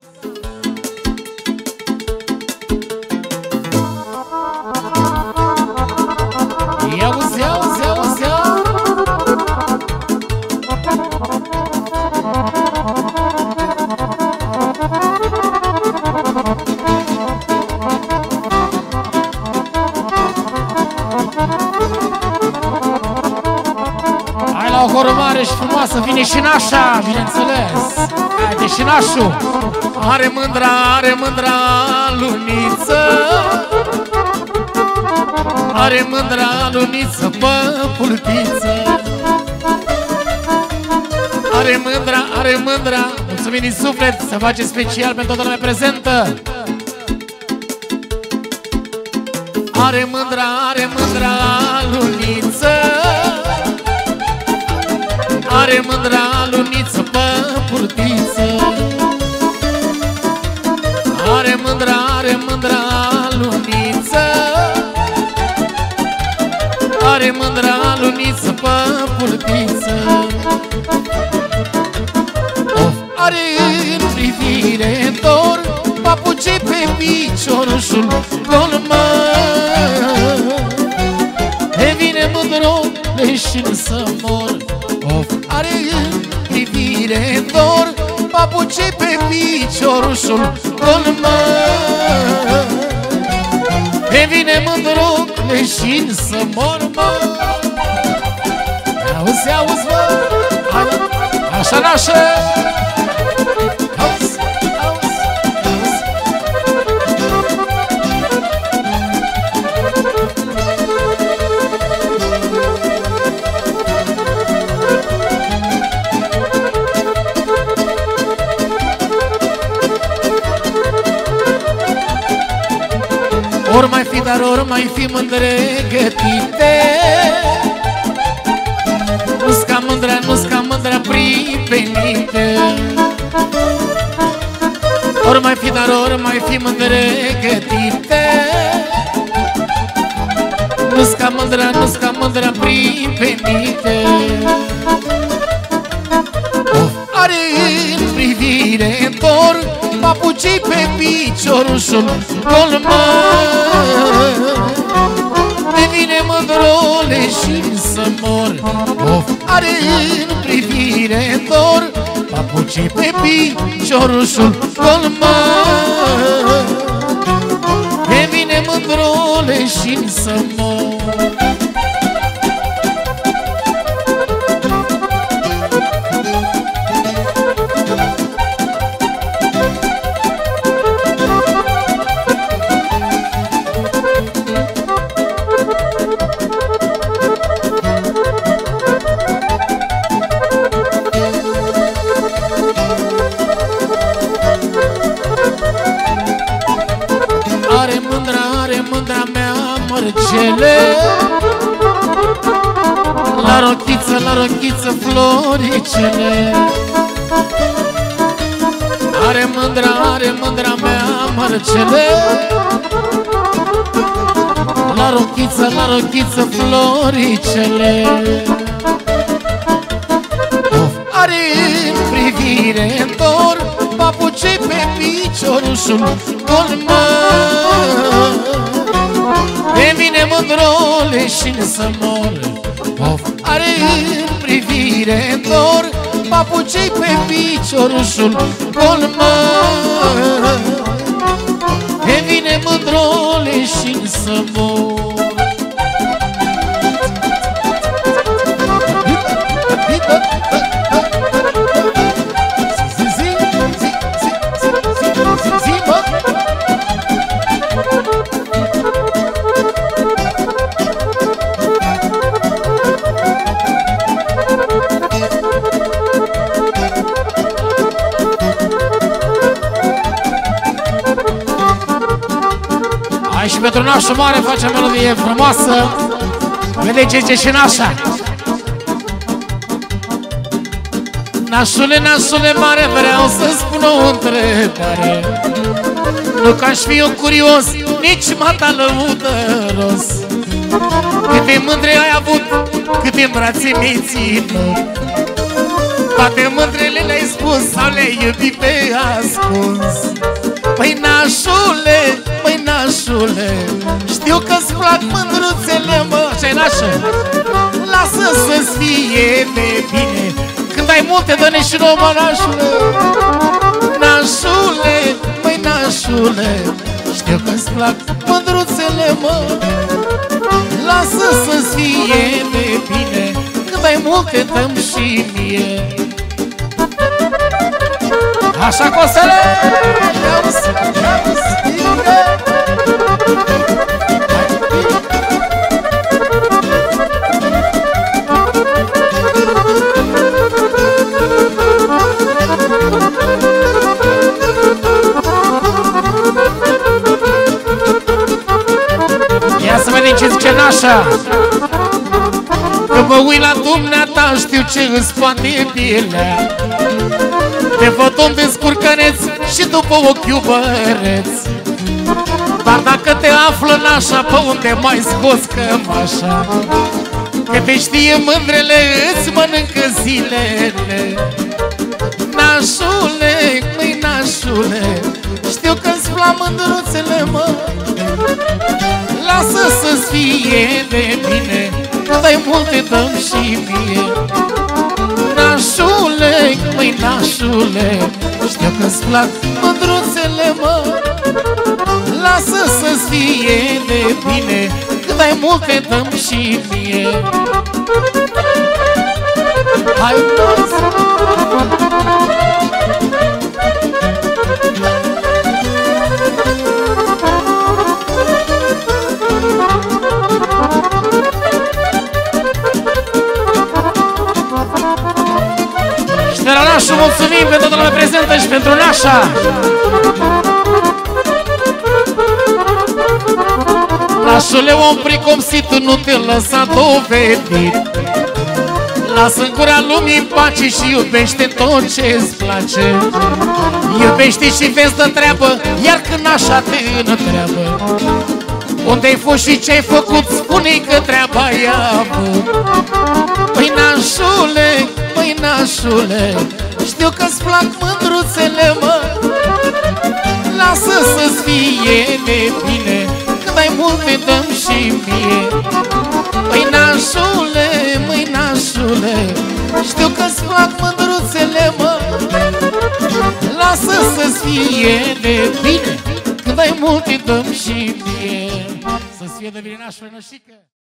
Să vine și nașa, bineînțeles. Haide și nașul. Are mândra luniță. Are mândra luniță pe pulpiță. Are mândra. Mulțumim din suflet, să face special pentru toată lumea prezentă. Are mândra luniță. Are mândra luniță pe purtiță. Are mândra luniță. Are mândra luniță pe purtiță. Are în privire dor papucii pe piciorușul gol, mă. E vine mândro leșin să mor. Are în privire dor papucii pe piciorușul gol, mă. E vine mândro leșin să mor, mă. Auzi, mă. Așa, nașă. Auzi. Ori mai fi, dar ori mai fi mândre gătite. Nu-s ca mândra pripenite. Ori mai fi, dar ori mai fi mândre gătite. Nu-s ca mândra pripenite. Are în privire dor papucii pe piciorușul gol, mă. De vine mândro leșin să mor. Are în privire dor papucii pe piciorușul gol, mă. De vine mândro leșin să mor. Are mândra mea mărgele. La rochiță floricele. Are mândra mea mărgele. La rochiță floricele. Are în privire dor papucii pe piciorușul gol, mă. De vine mândro leșin să mor. Are în privire dor papucii pe piciorușul gol, mă. De vine mândro leșin să mor. Și pentru nașul mare face melodie frumoasă. Vedeți ce și nașa. Nașule mare, vreau să spun o întrebare. Nu că aș fi eu curios, nici mata lăudăros. Câte mândre ai avut, câte în brațe mi-ai ținut. toate mândrele le-ai spus sau le-ai iubit pe ascuns. Măi nașule, măi nașule, știu că-ți plac mândruțele, mă. Ce-ai nașă? Lasă să-ți fie de bine, când ai multe dă-ne și nouă, mă, nașule. Nașule, măi nașule, știu că-ți plac mândruțele, mă. Lasă să-ți fie de bine, când ai multe dă-mi și mie. Așa, Costele! Ia să vedem ce zice nașa. Că mă uit la dumneata, știu ce îți poate pielea. Te văd om de scurcăneț și după ochi iubăreți. Dar dacă te află nașa, pe unde mai scoți cămașa? Că te știe mândrele, îți mănâncă zilele. Nașule, măi nașule, știu că-ți plac mândruțele, mă. Lasă să-ți fie de bine, când ai multe dă-mi și mie. Nașule, măi nașule, știu că-ți plac mândruțele, mă. Lasă să-ți fie de bine, când ai multe dă-mi și mie. Hai, toți! De la nașul mulțumim pentru toată lumea prezentă și pentru nașa. Nașule, om pricomsit, nu te lăsa dovedit. Lasă în gura lumii în pace și iubește tot ce-ți place. Iubește și vezi de treabă, iar când nașa te întreabă unde-ai fost și ce-ai făcut, spune-i că treaba-i avut. Păi nașule, măi nașule, știu că-ți plac mândruțele, mă. Lasă să-ți fie de bine, când ai multe dă-mi și mie. Păi nașule, măi nașule, știu că-ți plac mândruțele, mă. Lasă să-ți fie de bine, când ai multe dă-mi și mie. Să-ți fie de bine, nașule, nășică.